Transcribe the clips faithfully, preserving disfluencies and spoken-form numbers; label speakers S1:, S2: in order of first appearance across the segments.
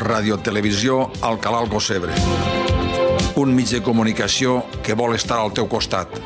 S1: Radiotelevisió Alcalà Alcocebre. Un mitjà de comunicació que vol estar al teu costat.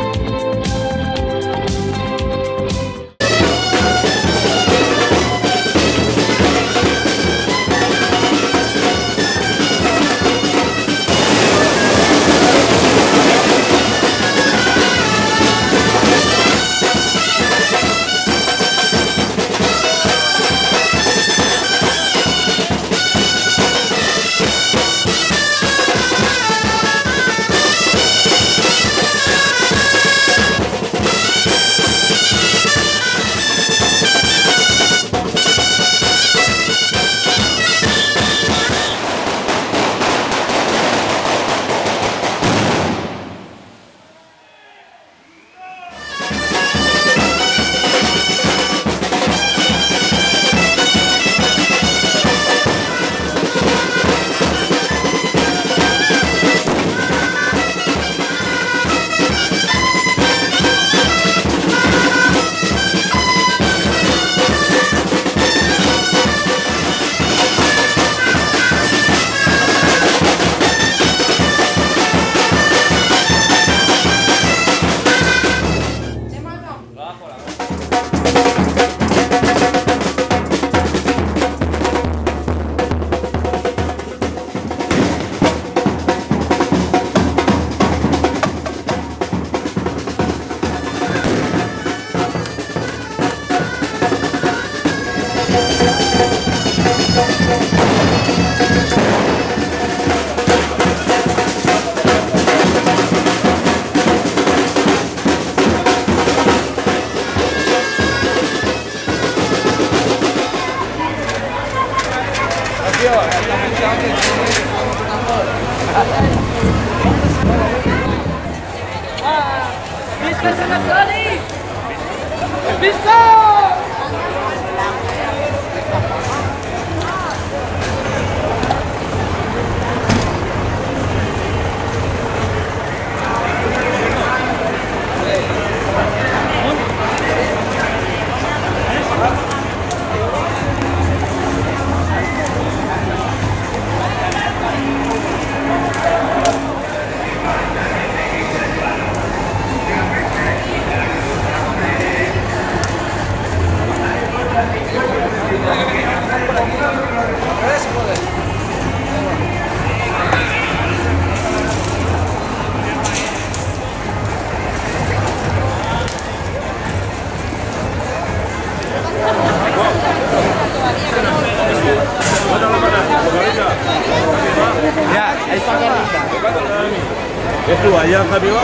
S2: Itu ayam kami wah.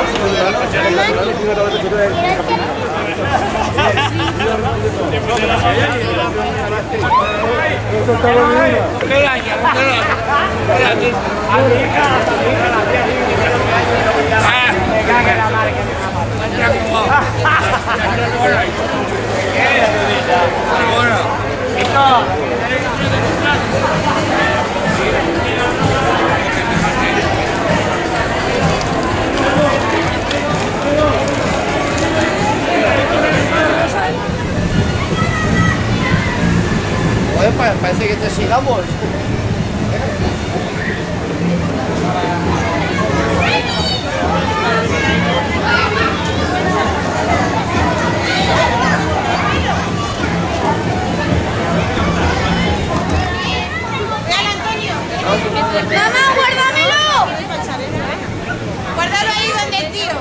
S3: Parece que te sigamos.
S4: ¡Mamá, guárdamelo! Guárdalo ahí donde el tío.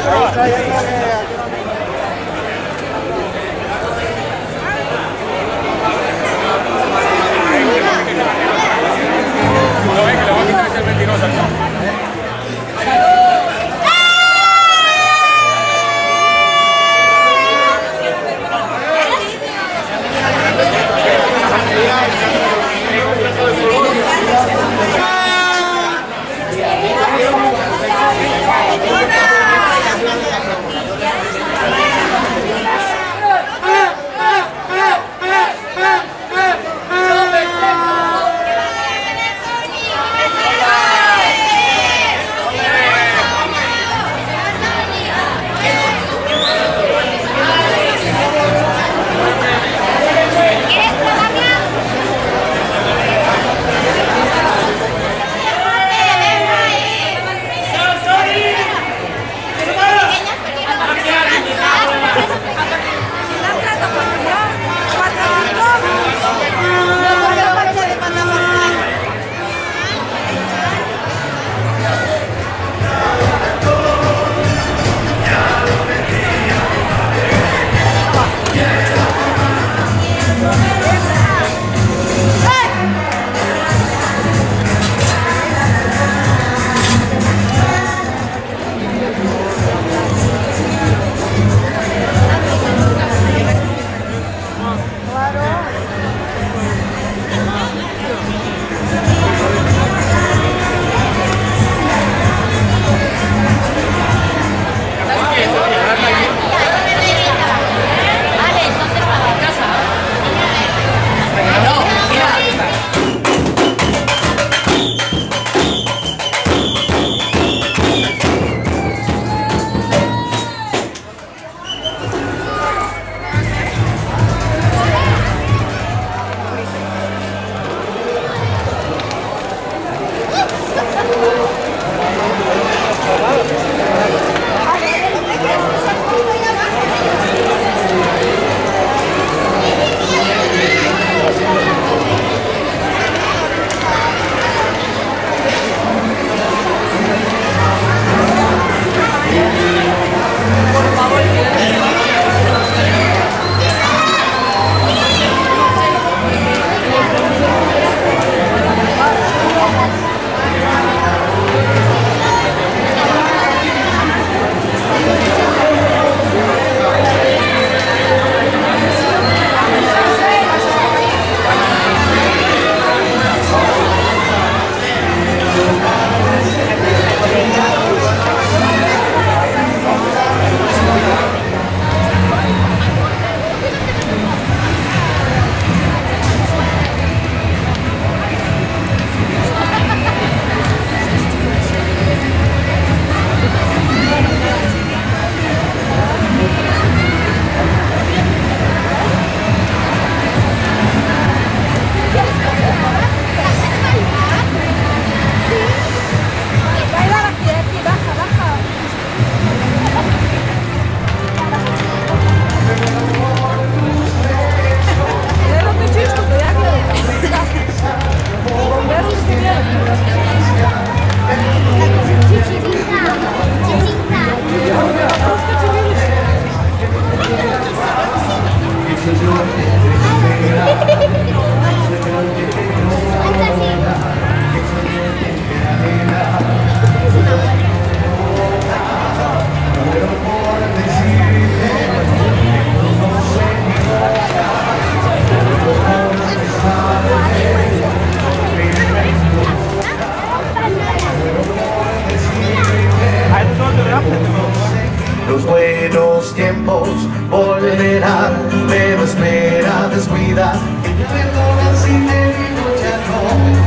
S2: Los buenos tiempos volverán, pero espera, descuida y perdona si te digo ya no.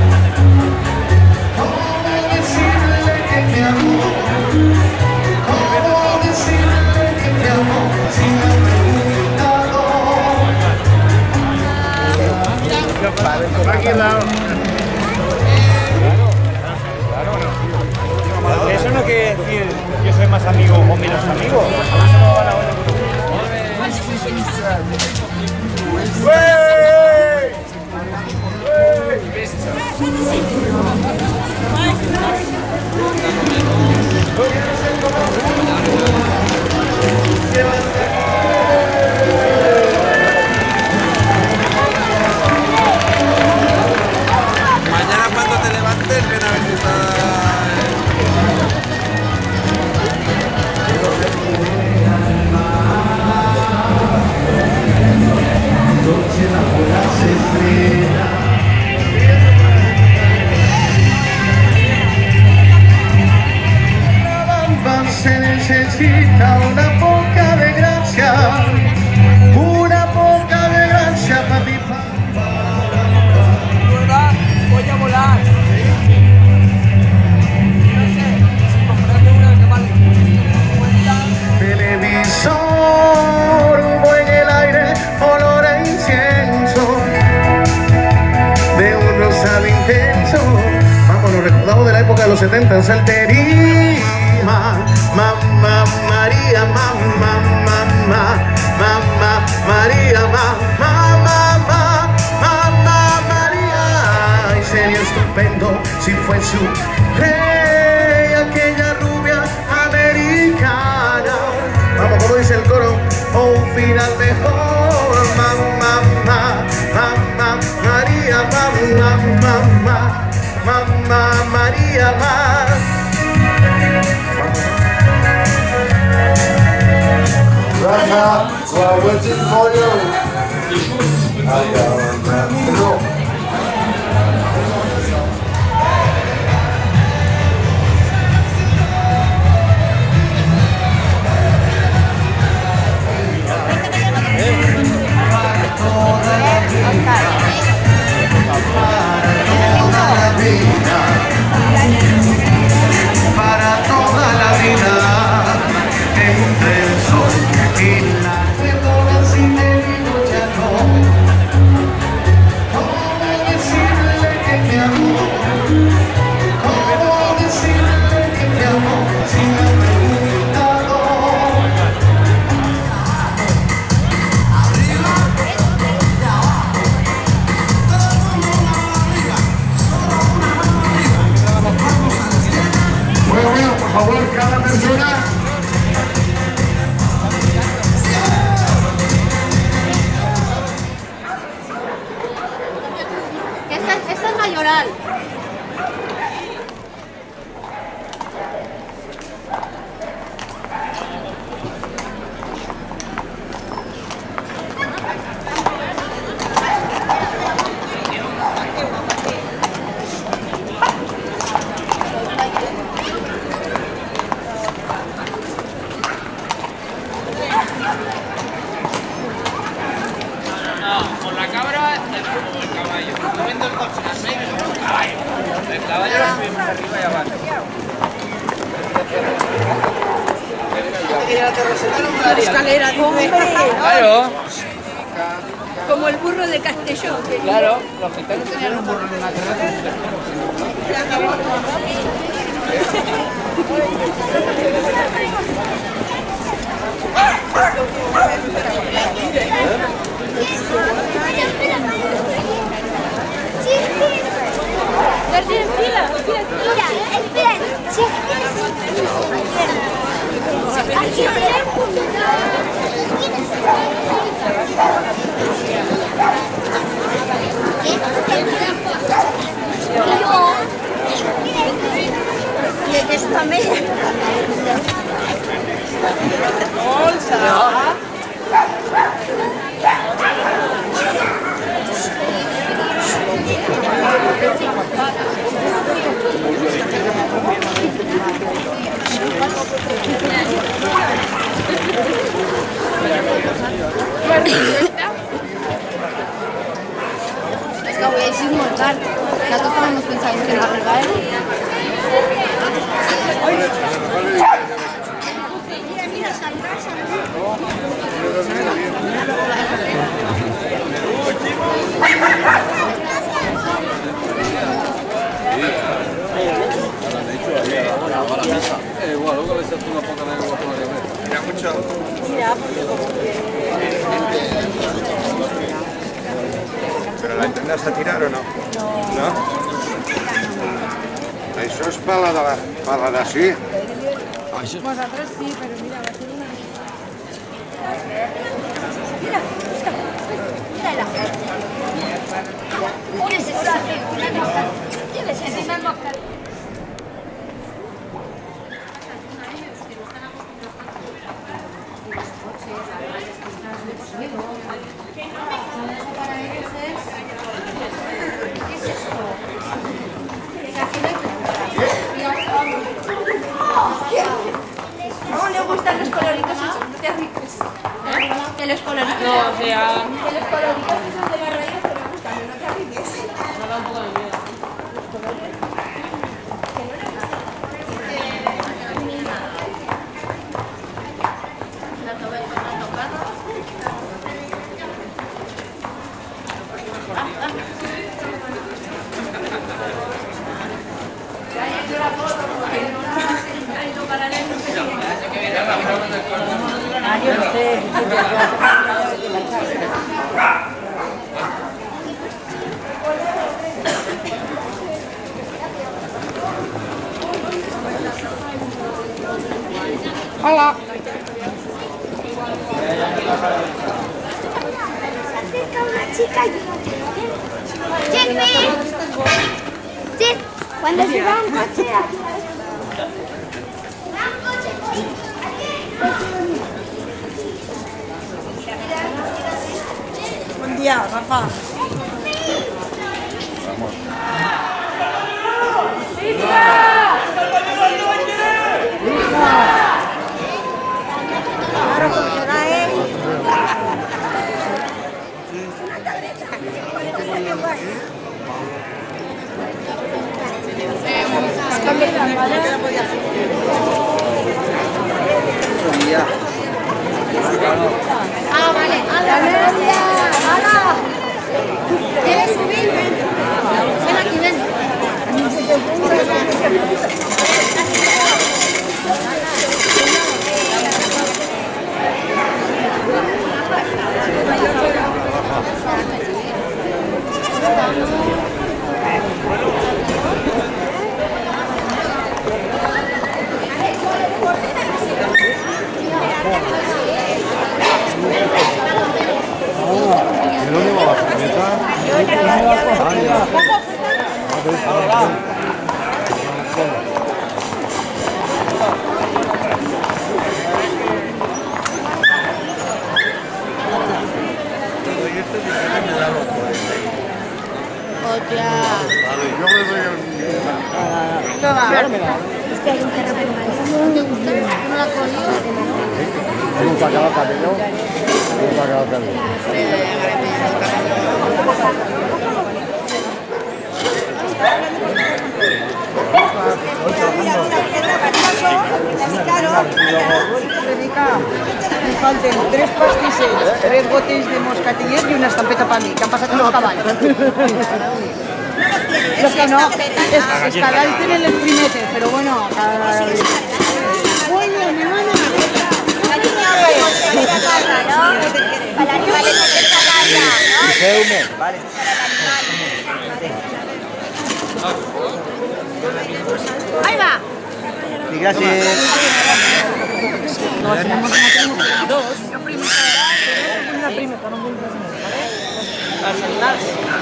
S2: ¿Cómo decirle que te amo? ¿Cómo decirle que te amo si me has preguntado?
S3: Aquí al lado. Eso no quiere decir yo soy más amigo o menos amigo. Eso no va a la hora.
S2: necesita una poca de gracia, una poca de gracia para mi papá.
S5: Voy a volar. No sé, si comprarme una que vale cincuenta.
S2: Televisor, humo en el aire, olor a incienso, de un rosado intenso. Vamos, lo recordamos de la época de los setenta, Saltería. Mamá María, mamá, mamá, mamá María, mamá, mamá, mamá María. Y sería estupendo si fue su rey, aquella rubia americana. Vamos, como dice el coro, o un final mejor. Mamá, mamá, mamá María, mamá, mamá, mamá María, mamá.
S6: Rafa, we're waiting for you. No.
S2: Para toda la vida, entre el sol y la demora sin el vino ya no. ¿Cómo decirle que te amo? ¿Cómo decirle que te amo si me he preguntado?
S6: Bueno, bueno, por favor, cada persona.
S4: Esta, esta es mayoral.
S5: Con la cabra, el caballo. No vendo el coche, las negras, el caballo. El caballo lo subimos arriba y abajo.
S7: La escalera, dice.
S5: Claro,
S7: Como el burro de Castellón. que-
S5: claro. Los gitanos tenían un burro en una terraza.
S4: Verde en fila. Mira, espera. Sí, aquí y el de esta media.
S7: Bolsa.
S4: Es que voy a decir montar. Nosotros estábamos pensando que la regalo. Mira, mira, saldrá,
S8: ¿Pero la intentas a tirar o no? No.
S6: Això és per la de la, per la de sí.
S7: Vosaltres sí, pero mira, va a ser una...
S4: Mira, busca. Mírala. Necesito. Llévese, si me moja. ¿Qué es esto? Que aquí no hay preguntas.
S7: ¿Cómo le gustan los coloritos esos? No te arriesgues. Que los coloritos...
S5: No, o sea...
S7: Que los coloritos esos de las rayas te me gustan, no te arriesgues.
S5: Me da un poco de miedo.
S7: Hola.
S4: Una chica. Jenny. Jen, cuando se va un coche.
S7: Buen día, Rafa.
S4: Ah, vale. ¡Hala, gracias! ¡Hala! ¿Quieres subir? Ven. Ven aquí, ven. Es que hay un perro permanente. ¿Te gusta? ¿No la conoces?
S6: Hemos sacado cabello. Hemos sacado cabello.
S9: Me falten tres pastisses, tres botes de moscatillet y una estampeta para mí, que han pasado los caballos. Los que no, es, cada vez tienen el primete, pero bueno, cada vez.
S4: Oye, mi hermana. La niña va a casa, ¿no? Para la animaleta de esta casa, ¿no?
S6: Y Seume, vale.
S4: Ahí va.
S6: Y gracias.
S9: No, si no, no tenemos dos. Yo primero, una primera, no me gusta, ¿vale? Las animales.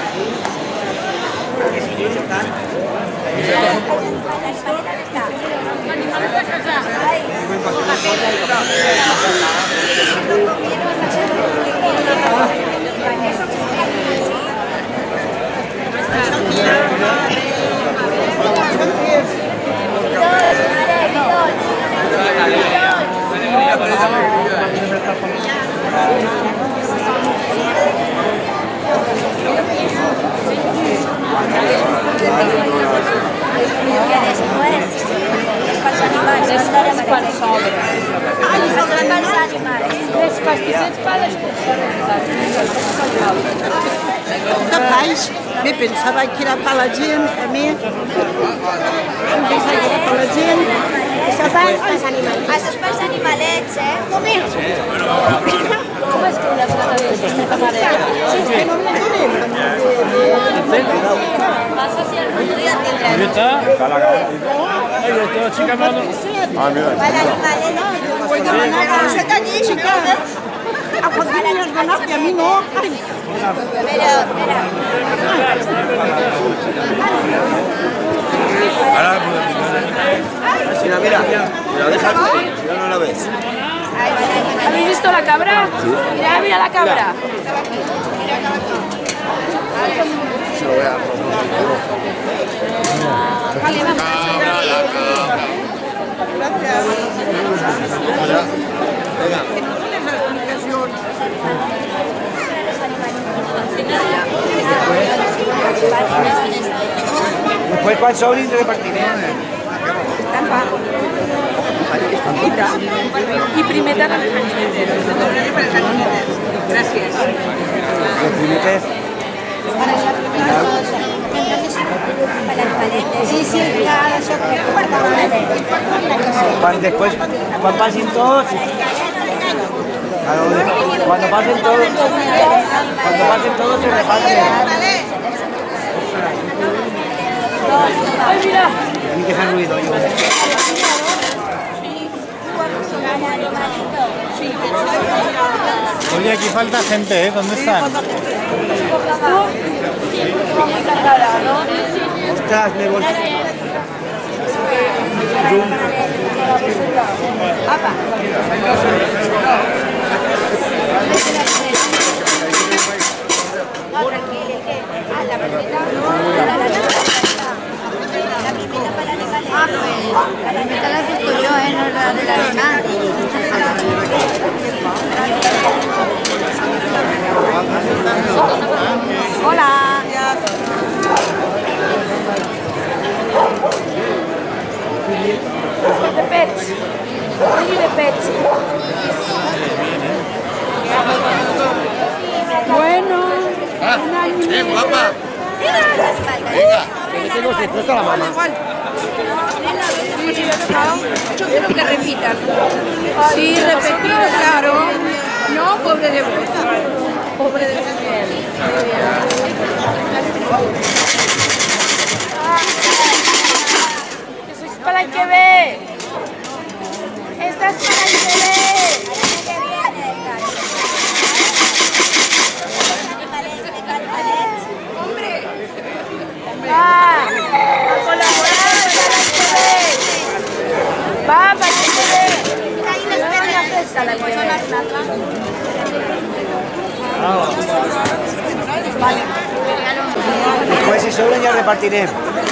S9: Me pensava que era per la gent, a mi em pensava que era per la gent.
S4: Això pels animalets. Això és pels animalets, eh? Com és? Com és que la cosa d'aquesta camarera?
S9: Sí, és que no me tenen.
S4: Passa si el podria tindre.
S3: ¿Ya está? Ahí está, chica, mano.
S6: Ah, mira.
S4: L'animalet.
S9: Vull demanar que no se talli, xica. A quan tinguin els donats i a mi no.
S4: Espera, espera.
S8: Ahora mira, mira, mira, deja, si no, no lo ves.
S7: ¿Habéis visto la cabra? Mira, mira la cabra.
S6: Se lo voy a...
S7: Vale, vamos.
S6: el sobre y te repartiré.
S7: Y primeta también. Gracias.
S6: Los primetes.
S4: Sí, sí, claro, eso
S6: Cuando después, cuando pasen todos, claro, cuando pasen todos, cuando pasen todos se reparten.
S7: ¡Ay, mira!
S6: Tiene que hacer ruido. Yo.
S10: Oye, aquí falta gente, ¿eh? ¿Dónde están?
S6: Ostras, me voy.
S4: La mitad la he puesto yo, ¿eh? No la de la arena. Hola.
S7: De pets. Oye, de pets. Bueno.
S1: Ah, eh, guapa. Venga.
S7: Yo quiero que repitan. Sí, repetir, claro. No, pobre de vos. Pobre de vos. Eso es para el que ve. Esta es para el que ve. Hombre. Va, a colaborar para el que ve. Va, para el que ve. Una festa la que ve. Vale.
S6: Después si sobran ya repartiré. ¿No?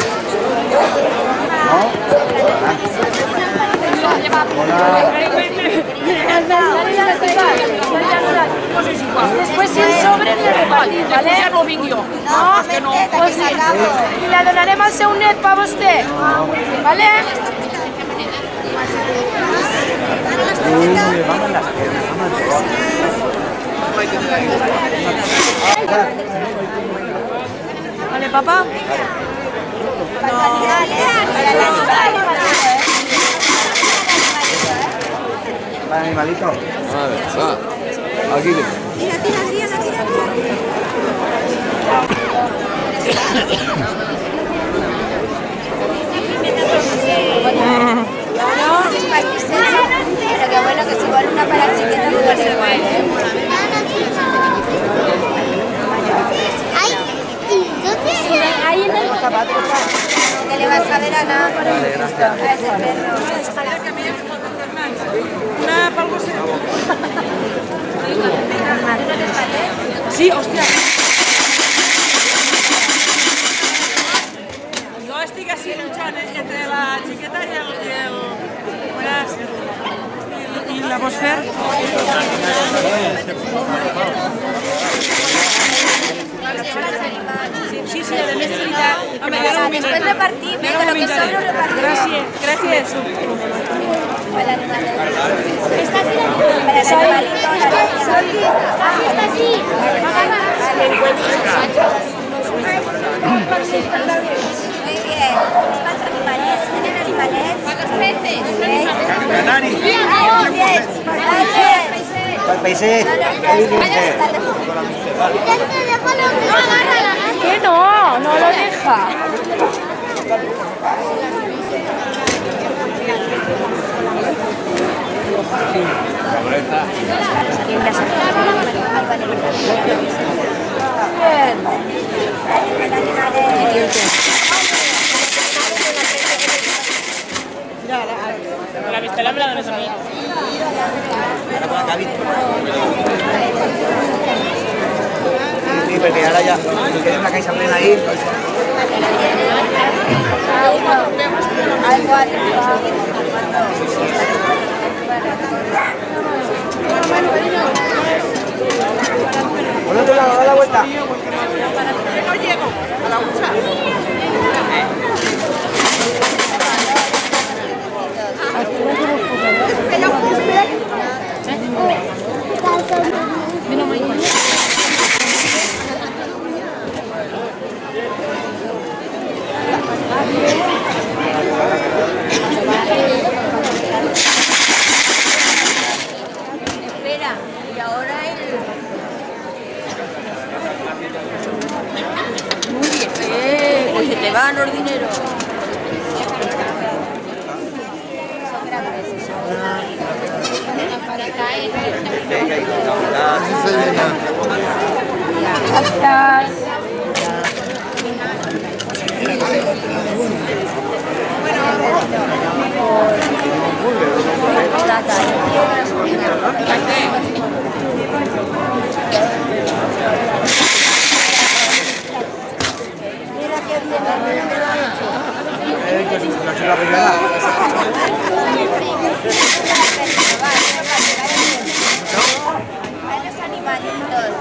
S7: Después si el sobre le repartim, ¿vale? Ja no vinc jo. No, que no. Pues sí. I la donarem al seu net per vostè. ¿Vale?
S6: Uy, me van las piernas.
S7: Vale, papá.
S6: Para animalito.
S8: Vale, va. Aquí.
S4: Tira, tira, tira, tira. No, es pastisero, pero que bueno que si igual una para chiquita no vale igual, ¿eh? Ay, ¿y dónde se ve? Ahí en el zapato. Que le vas a ver a Ana. A ese perro.
S7: Una palma Sí, hòstia. Jo estic així luchant entre la xiqueta i el... I, el, i, i la vols fer? Sí, sí, a més sí.
S4: Después repartir, pero lo que sobra lo repartimos.
S7: Gràcies, gràcies.
S4: Para el animalito. Para el animalito. Está así. Muy bien. ¿Cuántos animales? ¿Tienen animales? ¿Cuántos peces?
S6: Canari.
S4: Bien.
S6: Para el paisaje.
S7: Que no, no lo deja. Bien. La pistela me la dones a mí.
S6: Sí, porque ahora ya queda una caixa plena ahí.
S4: Algo arriba.
S6: Por otro lado, da la vuelta.
S7: Que no llego a la hucha.
S4: Espera, y ahora el... Muy bien, eh, pues se te van los dineros. Gracias. Los animalitos.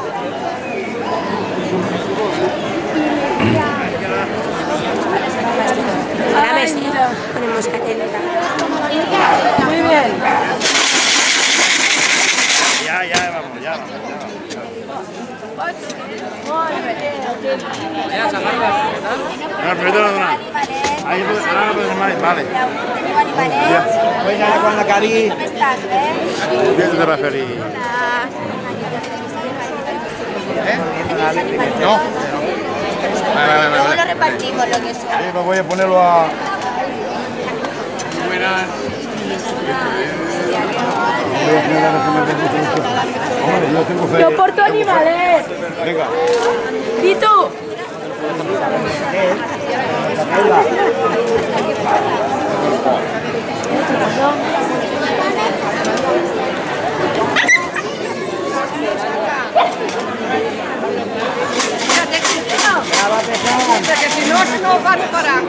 S7: La mesa. Ponemos caterita.
S9: Muy bien.
S10: Ya, ya, vamos, ya, vamos,
S5: Ya, sacarlas, ¿verdad?
S10: ya. No, primero no donar. Ahí, ah, pues más, vale.
S6: Venga, con la cari.
S4: ¿Cómo estás, eh?
S10: Bien, te vas feliz. No. Vale, vale,
S4: Luego
S10: vale.
S4: lo repartimos lo que son.
S10: Sí, pues voy a ponerlo a...
S5: Buenas.
S10: Voy a poner a la que me tengo esto. Hombre, yo tengo fe.
S9: Yo porto animales.
S10: Venga.
S9: ¿Y tú?
S7: Que si no, no van para.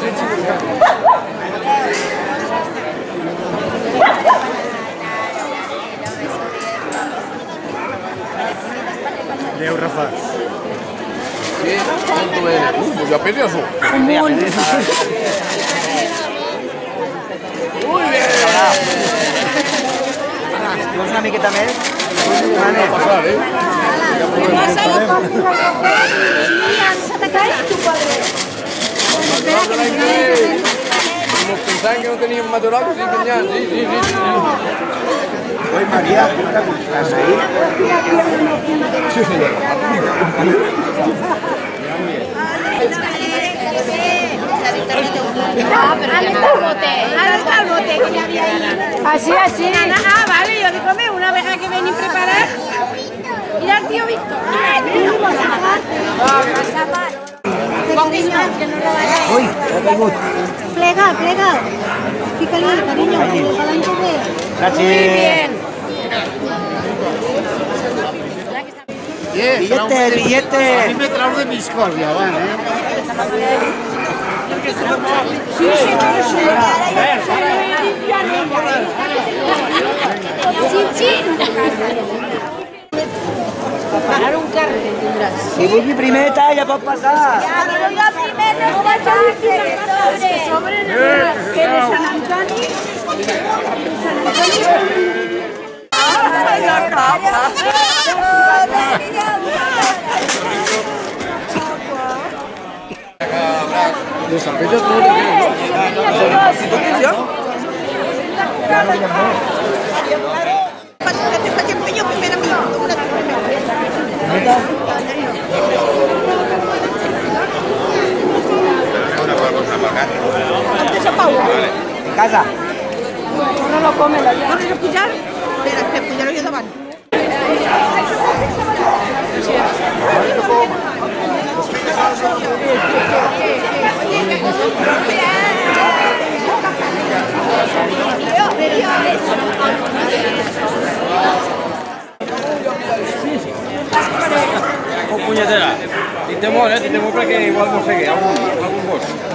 S10: Leo, Rafa.
S5: Sí, ¿cuánto me eres? Uh, pues ya pedí eso.
S6: Muy bien. ¿Vols una miqueta més?
S5: Va a pasar, ¿eh? Como pensaban que no tenían matorral, sí tenían, sí, sí, sí.
S6: Oi, Maria, estàs ahí?
S10: Sí, señor.
S4: Ah, pero ¿dónde está el bote? ¿Dónde está el bote que ya había ahí?
S9: Así, así.
S7: Ah, vale, yo digo, me una vez que ven y preparar. Mira al tío Víctor.
S6: Ui, ha caigut.
S4: Plega, plega. Fíjale, cariño, adelante de...
S6: Gràcies.
S7: Muy bien.
S6: Billete, billete.
S10: me traus de discordia, van, eh?
S7: Sí, sí, sí, sí.
S4: Chin, chin.
S7: Parar un carro tendrás.
S6: Si vulgui primer tall, ja pot passar.
S4: Ya, pero yo primero no voy a hacer que sobre.
S7: Que de San Antoni.
S4: Ay, la capa.
S5: De San Pedro no te quieres. ¿Ya?
S6: En casa.
S9: No lo come la ya.
S7: ¿Vols pujar? Espera, que pujaré jo davant.
S5: Oh, punyetera. Tinc temor, eh? Tinc temor perquè igual no sé què, algun, algun gos.